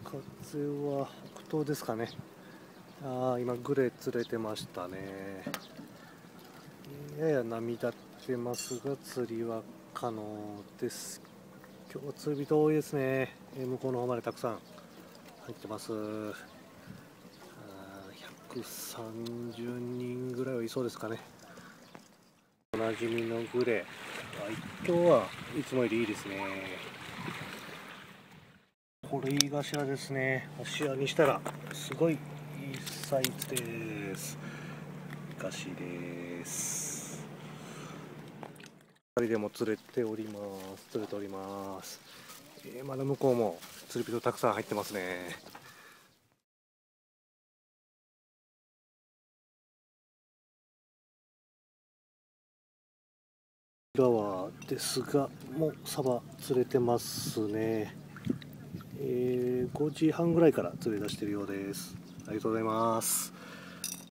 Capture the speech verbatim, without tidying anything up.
風は北東ですかね。ああ、今グレ釣れてましたね。やや波立ってますが釣りは可能です。今日は釣り人多いですね。向こうの方までたくさん入ってます。ひゃくさんじゅうにんぐらいはいそうですかね。おなじみのグレ、今日はいつもよりいいですね。これいい頭ですね。芦屋にしたらすごいいいサイズです。ガシです。ふたりでも釣れております。釣れております。えー、まだ向こうも釣り人たくさん入ってますね。浦和ですが、もうサバ釣れてますね。えー、ごじはんぐらいから釣り出しているようです。ありがとうございます。